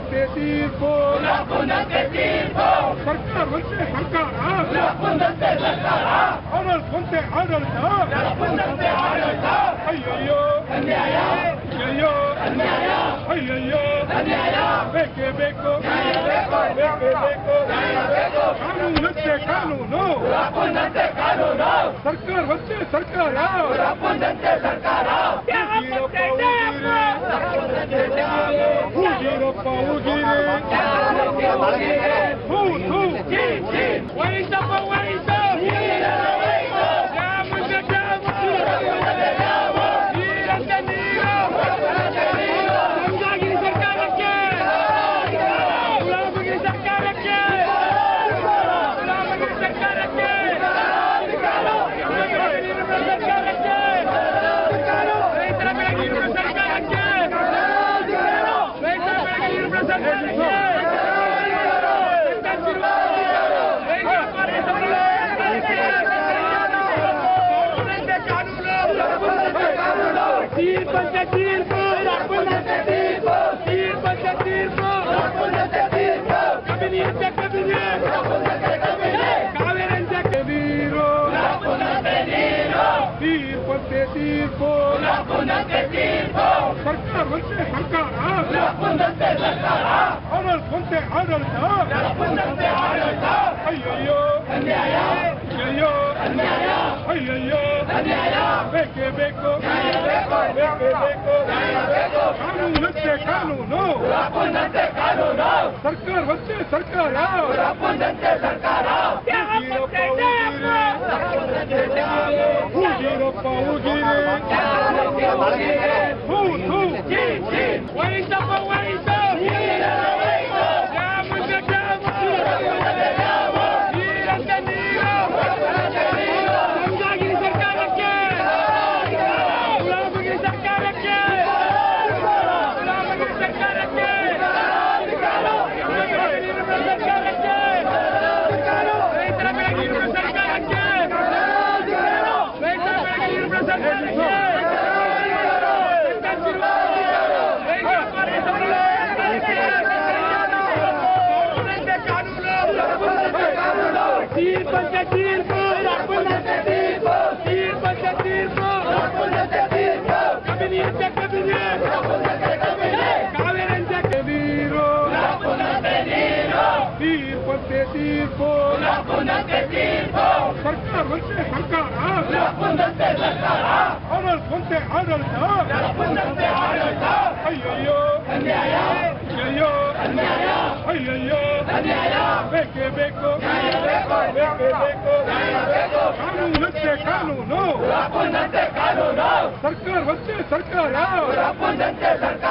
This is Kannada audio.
ತೀರ್ಪಂತೆ ತೀರ್ಪು ಸರ್ಕಾರವಂತೆ ಸರ್ಕಾರ ಆಡಳಿತವಂತೆ ಆಡಳಿತ ಅಯ್ಯಯ್ಯೋ ಅಯ್ಯಯ್ಯೋ ಅಯ್ಯಯ್ಯೋ ಬೇಕೇ ಬೇಕು ಕಾನೂನಂತೆ ಕಾನೂನು ಸರ್ಕಾರವಂತೆ ಸರ್ಕಾರ ಊಗಿರಪ್ಪ ತೀರ್ಪು ಸರ್ಕಾರವಂತೆ ಸರ್ಕಾರ ಆಡಳಿತವಂತೆ ಆಡಳಿತ ಅಯ್ಯಯ್ಯೋ ಅಯ್ಯಯ್ಯೋ ಬೇಕೇ ಬೇಕು ಕಾನೂನಂತೆ ಕಾನೂನು ಸರ್ಕಾರವಂತೆ ಸರ್ಕಾರ ಊಗಿರಪ್ಪ ತೀರ್ಪು ಸರ್ಕಾರವಂತೆ ಸರ್ಕಾರ ಆಡಳಿತವಂತೆ ಆಡಳಿತ ಅಯ್ಯಯ್ಯೋ ಅಯ್ಯಯ್ಯೋ ಬೇಕೇ ಬೇಕು ಕಾನೂನಂತೆ ಕಾನೂನು ಸರ್ಕಾರವಂತೆ ಸರ್ಕಾರ